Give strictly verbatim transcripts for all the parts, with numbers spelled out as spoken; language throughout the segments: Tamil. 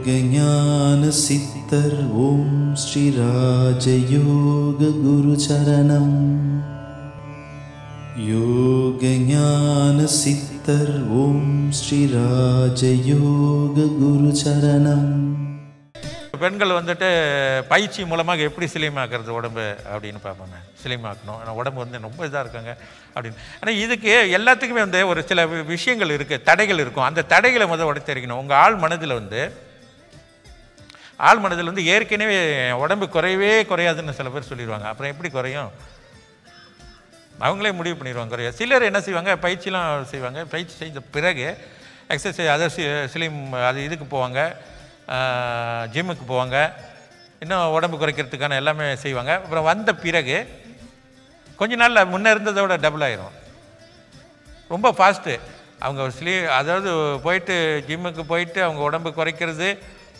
ஞான சித்தர் ஓம் ஸ்ரீ ராஜயோக குரு சரணம். யோக ஞான சித்தர் ஓம் ஸ்ரீ ராஜயோக குரு சரணம். பெண்கள் வந்துட்டு பயிற்சி மூலமாக எப்படி சிலிமாக்குறது உடம்பு அப்படின்னு பார்ப்பாங்க. சிலிமாக்கணும், ஆனால் உடம்பு வந்து ரொம்ப இதாக இருக்காங்க அப்படின்னு. ஆனால் இதுக்கு எல்லாத்துக்குமே வந்து ஒரு சில விஷயங்கள் இருக்குது, தடைகள் இருக்கும். அந்த தடைகளை முதல் உடச்சு தெரிவிக்கணும். உங்கள் ஆள் மனதில் வந்து ஆள் மனதில் வந்து ஏற்கனவே உடம்பு குறையவே குறையாதுன்னு சில பேர் சொல்லிடுவாங்க. அப்புறம் எப்படி குறையும்? அவங்களே முடிவு பண்ணிடுவாங்க குறைய. சிலர் என்ன செய்வாங்க, பயிற்சிலாம் செய்வாங்க. பயிற்சி செய்த பிறகு எக்ஸசைஸ் அதை சிலிம் அது இதுக்கு போவாங்க, ஜிம்முக்கு போவாங்க, இன்னும் உடம்பு குறைக்கிறதுக்கான எல்லாமே செய்வாங்க. அப்புறம் வந்த பிறகு கொஞ்ச நாளில் முன்னே இருந்ததை விட டபுள் ஆயிரும். ரொம்ப ஃபாஸ்ட்டு. அவங்க ஸ்லீ அதாவது போயிட்டு ஜிம்முக்கு போயிட்டு அவங்க உடம்பு குறைக்கிறது,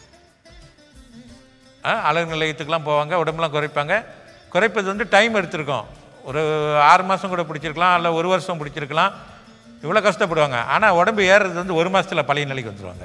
அழகு நிலையத்துக்கெலாம் போவாங்க, உடம்புலாம் குறைப்பாங்க. குறைப்பது வந்து டைம் எடுத்திருக்கோம். ஒரு ஆறு மாதம் கூட பிடிச்சிருக்கலாம், இல்லை ஒரு வருஷம் பிடிச்சிருக்கலாம். இவ்வளோ கஷ்டப்படுவாங்க. ஆனால் உடம்பு ஏறுறது வந்து ஒரு மாதத்தில் பழைய நிலைக்கு வந்துடுவாங்க.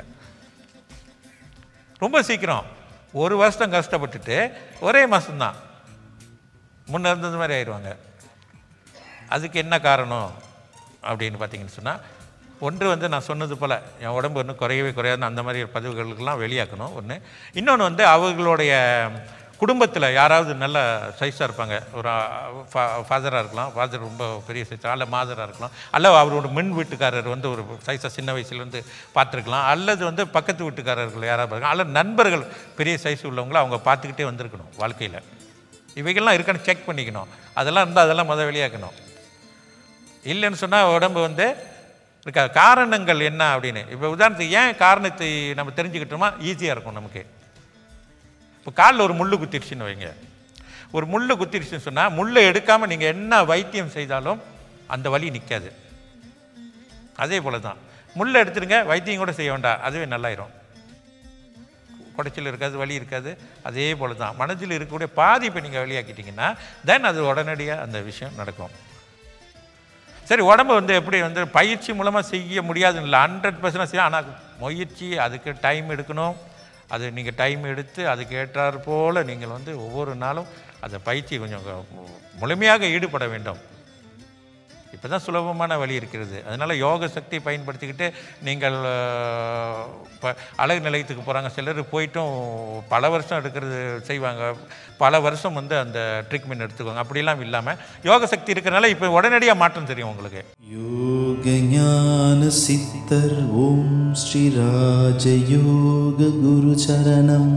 ரொம்ப சீக்கிரம். ஒரு வருஷம் கஷ்டப்பட்டுட்டு ஒரே மாதம்தான் முன்னே இருந்தது மாதிரி ஆயிடுவாங்க. அதுக்கு என்ன காரணம் அப்படின்னு பார்த்தீங்கன்னு சொன்னால், ஒன்று வந்து நான் சொன்னது போல் என் உடம்பு ஒன்று குறையவே குறையாதுன்னு அந்த மாதிரி பதிவுகளுக்கெல்லாம் வெளியாக்கணும் ஒன்று. இன்னொன்று வந்து அவர்களுடைய குடும்பத்தில் யாராவது நல்ல சைஸாக இருப்பாங்க. ஒரு ஃபா ஃபாதராக இருக்கலாம், ஃபாதர் ரொம்ப பெரிய சைஸாக, அல்ல மாதராக இருக்கலாம், அல்ல அவரோட மின் வீட்டுக்காரர் வந்து ஒரு சைஸாக சின்ன வயசுலேருந்து பார்த்துருக்கலாம், அல்லது வந்து பக்கத்து வீட்டுக்காரர்கள் யாராவது இருக்கலாம், அல்லது நண்பர்கள் பெரிய சைஸ் உள்ளவங்கள அவங்க பார்த்துக்கிட்டே வந்திருக்கணும் வாழ்க்கையில். இவைகள்லாம் இருக்கான்னு செக் பண்ணிக்கணும். அதெல்லாம் இருந்தால் அதெல்லாம் முதல் வெளியாக்கணும். இல்லைன்னு சொன்னால் உடம்பு வந்து இருக்கா. காரணங்கள் என்ன அப்படின்னு இப்போ உதாரணத்துக்கு ஏன் காரணத்தை நம்ம தெரிஞ்சுக்கிட்டோமா ஈஸியாக இருக்கும் நமக்கு. இப்போ காலில் ஒரு முள் குத்திடுச்சுன்னு வைங்க. ஒரு முள் குத்திடுச்சுன்னு சொன்னால் முள்ளை எடுக்காமல் நீங்கள் என்ன வைத்தியம் செய்தாலும் அந்த வலி நிற்காது. அதே போல் தான் முள்ளை எடுத்துருங்க, வைத்தியம் கூட செய்ய வேண்டாம், அதுவே நல்லாயிரும். குடைச்சல் இருக்காது, வலி இருக்காது. அதே போல் தான் மனதில் இருக்கக்கூடிய பாதிப்பை நீங்கள் வெளியாக்கிட்டீங்கன்னா தென் அது உடனடியாக அந்த விஷயம் நடக்கும். சரி, உடம்பு வந்து எப்படி வந்து பயிற்சி மூலமாக செய்ய முடியாதுன்னு இல்லை, ஹண்ட்ரட் பர்சன்ட் செய்ய. ஆனால் முயற்சி, அதுக்கு டைம் எடுக்கணும். அது நீங்கள் டைம் எடுத்து அதுக்கு ஏற்றாறு போல் நீங்கள் வந்து ஒவ்வொரு நாளும் அந்த பயிற்சி கொஞ்சம் முழுமையாக ஈடுபட வேண்டும். இப்போ தான் சுலபமான வழி இருக்கிறது. அதனால் யோக சக்தி பயன்படுத்திக்கிட்டு நீங்கள் இப்போ அழகு நிலையத்துக்கு போகிறாங்க. சிலர் போயிட்டும் பல வருஷம் எடுக்கிறது செய்வாங்க, பல வருஷம் வந்து அந்த ட்ரீட்மெண்ட் எடுத்துக்குவாங்க. அப்படிலாம் இல்லாமல் யோக சக்தி இருக்கிறனால இப்போ உடனடியாக மாற்றம் தெரியும் உங்களுக்கு. யோக ஞான சித்தர் ஓம் ஸ்ரீ ராஜயோக குரு சரணம்.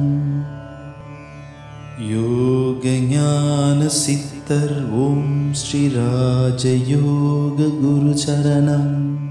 யோக ஞான சித்தர் ஓம் ஸ்ரீ ராஜயோக குரு சரணம்.